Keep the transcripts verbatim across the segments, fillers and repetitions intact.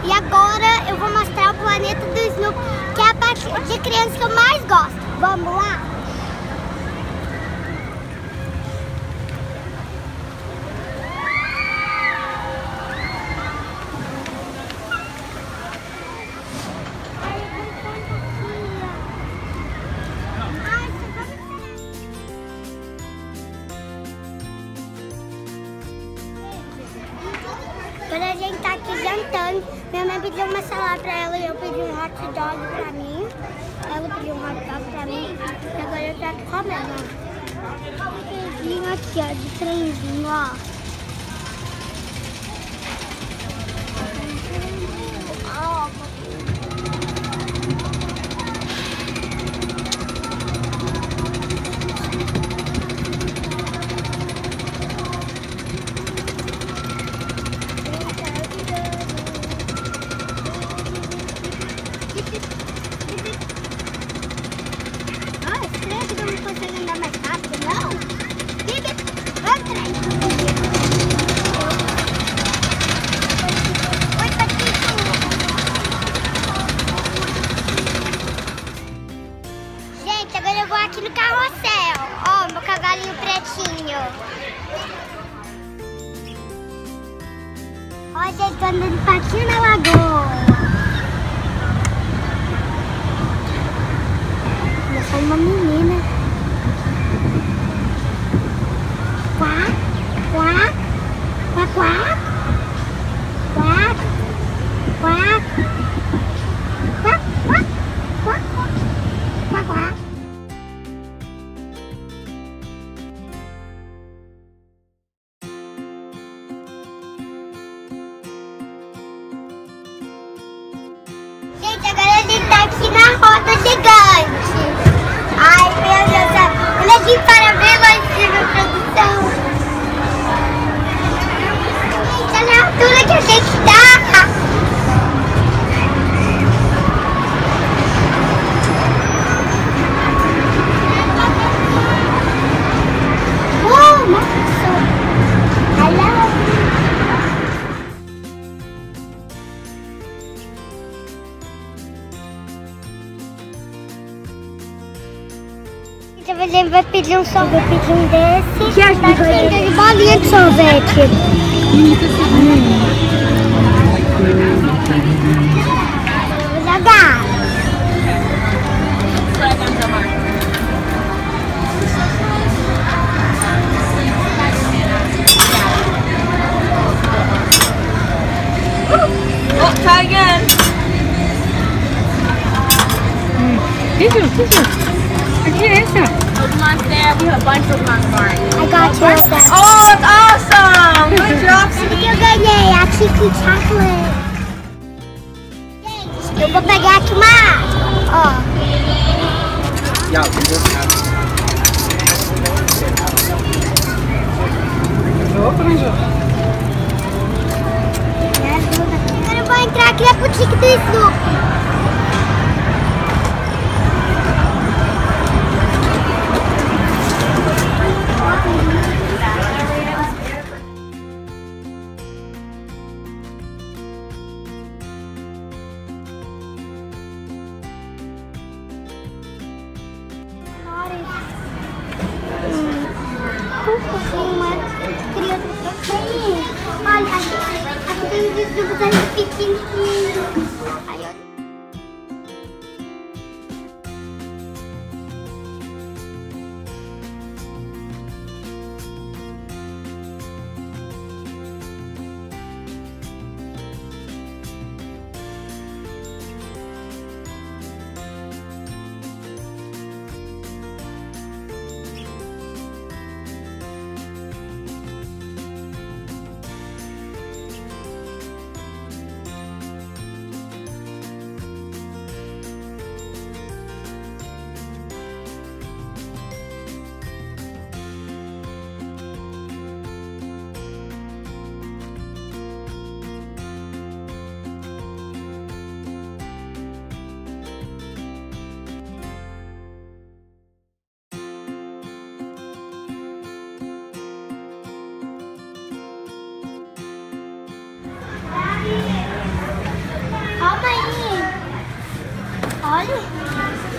E agora eu vou mostrar o planeta do Snoopy, que é a parte de criança que eu mais gosto. Vamos lá? Quando a gente tá aqui jantando, minha mãe pediu uma salada pra ela e eu pedi um hot dog pra mim. Ela pediu um hot dog pra mim e agora eu tô aqui comendo. Um trenzinho aqui, ó, de trenzinho, ó. Aqui no carrossel, ó, meu cavalinho pretinho. Ó, gente, tô andando de patinho na lagoa. Eu sou uma menina. Quá, quá, quá, quá, quá, quá, quá, quá, quá, quá, quá. Gente, agora a gente tá aqui na roda gigante. Ai, meu Deus do céu. Olha aqui para ver lá em cima a produção. Gente, olha a altura que a gente tá. Uh, nossa. Hello. A gente vai pedir um sorvete, vai pedir um desse. Que acha que de bolinha de sorvete? Hum. Vou jogar. Oh, try again. Tissue, tissue. Pokemon's there. We have a bunch of Pokemon cards. I got you. Oh, that's awesome! Good job, Snoopy. Eu ganhei a Chico Chocolate. Gente, eu vou pegar aqui uma água. Ó. Me ajuda. Agora eu vou entrar aqui na boutique do Snoopy. Uma criança pequenininha. Olha, aqui tem um vídeo pequenininho.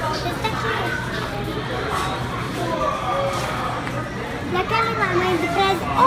Naquele lá, mãe de presente.